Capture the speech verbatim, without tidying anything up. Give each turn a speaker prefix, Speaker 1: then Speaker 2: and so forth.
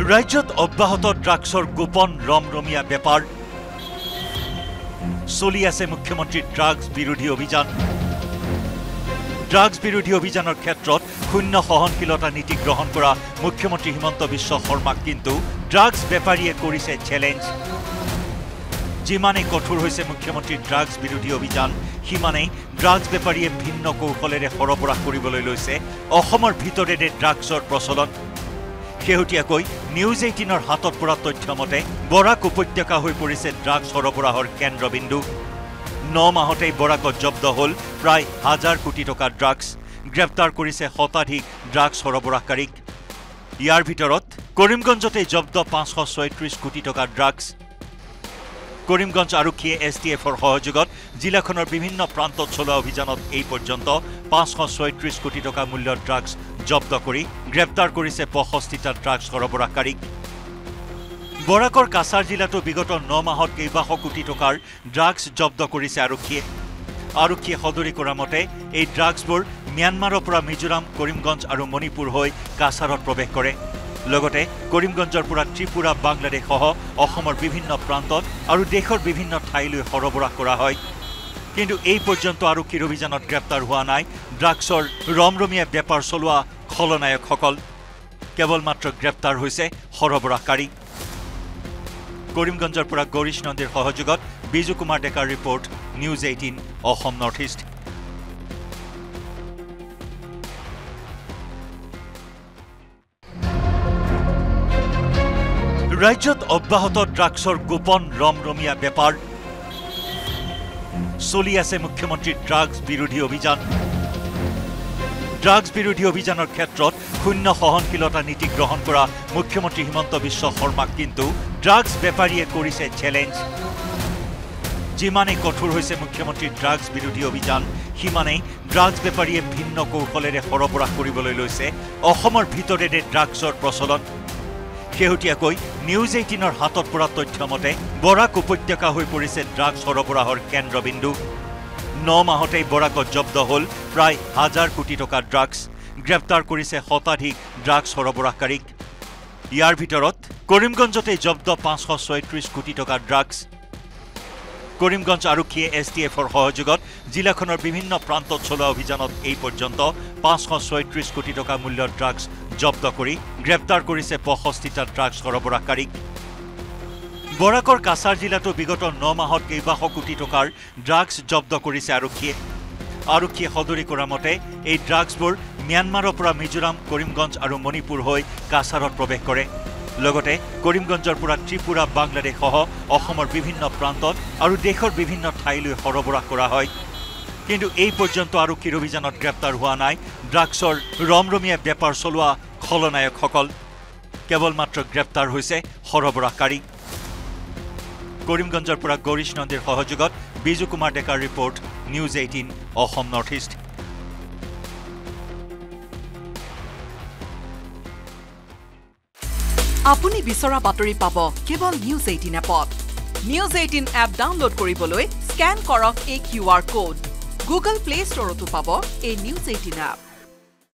Speaker 1: ৰাজ্যত অব্যাহত ড্ৰাগছৰ গোপন ৰমৰমীয়া বেপাৰ চলি আছে মুখ্যমন্ত্ৰী ড্ৰাগছ বিৰোধী অভিযান ড্ৰাগছ বিৰোধী অভিযানৰ ক্ষেত্ৰত শূন্য সহনশীলতা নীতি গ্ৰহণ কৰা মুখ্যমন্ত্ৰী হিমন্ত বিশ্ব শৰ্মাক কিন্তু ড্ৰাগছ বেপাৰীয়ে কৰিছে চ্যালেঞ্জ যিমানে কঠোৰ হৈছে মুখ্যমন্ত্ৰী ড্ৰাগছ বিৰোধী অভিযান সিমানেই ড্ৰাগছ বেপাৰীয়ে ভিন্ন কৌশলেৰে সৰবৰাহ কৰিবলৈ লৈছে অসমৰ ভিতৰেৰে ড্ৰাগছৰ প্ৰচলন শেহতীয়াকৈ নিউজ এইটিনৰ হাতত পৰা তথ্য মতে বৰাক উপত্যকা হৈ পৰিছে ড্ৰাগছ সৰবৰাহৰ কেন্দ্ৰবিন্দু ন মাহতেই বৰাকত জব্দ হ'ল প্ৰায় হাজাৰ কোটি টকাৰ ড্ৰাগছ গ্ৰেপ্তাৰ কৰিছে শতাধিক ড্ৰাগছ সৰবৰাহকাৰীক ইয়াৰ ভিতৰত কৰিমগঞ্জতে জব্দ পাঁচশ ছয়ত্ৰিশ কোটি টকাৰ ড্ৰাগছ কৰিমগঞ্জ আৰক্ষীয়ে এছ টি এফৰ সহযোগত জিলাখনৰ বিভিন্ন প্ৰান্তত চলোৱা অভিযানত এই পৰ্যন্ত পাঁচশ ছয়ত্ৰিশ কোটি টকা মূল্যৰ ড্ৰাগছ জব্দ কৰি গ্ৰেপ্তাৰ কৰিছে পঁয়ষষ্ঠিটা ড্ৰাগছ সৰবৰাহকাৰীক বৰাকৰ কাছাৰ জিলাতো বিগত ন মাহত কেইবাশ কোটি টকাৰ ড্ৰাগছ জব্দ কৰিছে আৰক্ষীয়ে আৰক্ষীয়ে সদৰি কৰা মতে এই ড্ৰাগছবোৰ ম্যানমাৰৰ পৰা মিজোৰাম কৰিমগঞ্জ আৰু মণিপুৰ হৈ কাছাৰত প্ৰৱেশ কৰে লগতে কৰিমগঞ্জৰ পৰা ত্ৰিপুৰা বাংলাদেশ সহ অসমৰ বিভিন্ন প্ৰান্তত আৰু দেশৰ বিভিন্ন ঠাইলৈ সৰবৰাহ কৰা হয় কিন্তু এই পৰ্যন্ত আৰক্ষীৰ অভিযানত গ্ৰেপ্তাৰ হোৱা নাই ড্ৰাগছৰ ৰমৰমীয়া বেপাৰ চলোৱা খলনায়কসকল কেৱল মাত্ৰ গ্ৰেপ্তাৰ হৈছে সৰবৰাহকাৰী কৰিমগঞ্জৰ পৰা গৌৰীশ নন্দীৰ সহযোগত বিজু কুমাৰ ডেকাৰ report news eighteen Assam north east ৰাজ্যত অব্যাহত ড্ৰাগছৰ গোপন ৰমৰমীয়া বেপাৰ চলি আছে মুখ্যমন্ত্ৰী ড্ৰাগছ বিৰোধী অভিযান ড্ৰাগছ বিৰোধী অভিযানৰ ক্ষেত্ৰত শূন্য সহনশীলতা নীতি গ্ৰহণ কৰা মুখ্যমন্ত্ৰী হিমন্ত বিশ্ব শৰ্মাক কিন্তু ড্ৰাগছ বেপাৰীয়ে কৰিছে চ্যালেঞ্জ যিমানে কঠোৰ হৈছে মুখ্যমন্ত্ৰী ড্ৰাগছ বিৰোধী অভিযান সিমানেই ড্ৰাগছ বেপাৰীয়ে ভিন্ন কৌশলেৰে সৰবৰাহ কৰিবলৈ লৈছে অসমৰ ভিতৰেৰে ড্ৰাগছৰ প্ৰচলন শেহতীয়াকৈ নিউজ এইটিনৰ হাতত পৰা তথ্য মতে বৰাক উপত্যকা হৈ পৰিছে ড্ৰাগছ সৰবৰাহৰ কেন্দ্ৰবিন্দু ন মাহতেই বৰাকত জব্দ হ'ল প্ৰায় হাজাৰ কোটি টকাৰ ড্ৰাগছ গ্ৰেপ্তাৰ কৰিছে শতাধিক ড্ৰাগছ সৰবৰাহকাৰীক ইয়াৰ ভিতৰত কৰিমগঞ্জতে জব্দ পাঁচশ ছয়ত্ৰিশ কোটি টকাৰ ড্ৰাগছ কৰিমগঞ্জ আৰক্ষীয়ে এছ টি এফৰ সহযোগত জিলাখনৰ বিভিন্ন প্ৰান্তত চলোৱা অভিযানত এই পৰ্যন্ত পাঁচশ ছয়ত্ৰিশ কোটি টকা মূল্যৰ ড্ৰাগছ জব্দ কৰি গ্ৰেপ্তাৰ কৰিছে পঁয়ষষ্ঠিটা ড্ৰাগছ সৰবৰাহকাৰীক বৰাকৰ কাছাৰ জিলাতো বিগত ন মাহত কেইবাশ কোটি টকাৰ ড্ৰাগছ জব্দ কৰিছে আৰক্ষীয়ে আৰক্ষীয়ে সদৰি কৰা মতে এই ড্ৰাগছবোৰ ম্যানমাৰৰ পৰা মিজোৰাম কৰিমগঞ্জ আৰু মণিপুৰ হৈ কাছাৰত প্ৰৱেশ কৰে লগতে কৰিমগঞ্জৰ পৰা ত্ৰিপুৰা বাংলাদেশ সহ অসমৰ বিভিন্ন প্ৰান্তত আৰু দেশৰ বিভিন্ন ঠাইলৈ সৰবৰাহ কৰা হয় কিন্তু এই পৰ্যন্ত আৰক্ষীৰ অভিযানত গ্ৰেপ্তাৰ হোৱা নাই ড্ৰাগছৰ ৰমৰমীয়া বেপাৰ চলোৱা খলনায়কসকল কেৱল মাত্ৰ গ্ৰেপ্তাৰ হৈছে সৰবৰাহকাৰী কৰিমগঞ্জৰ পৰা গৌৰীশ নন্দীৰ সহযোগত বিজু কুমাৰ ডেকাৰ report news eighteen Assam north east
Speaker 2: আপুনি বিচৰা বাতৰি পাব কেৱল নিউজ এইটিন এপত নিউজ এইটিন এপ ডাউনলোড কৰিবলৈ স্ক্যান কৰক এই Q R code Google play ষ্টৰতো পাব এই নিউজ এইটিন এপ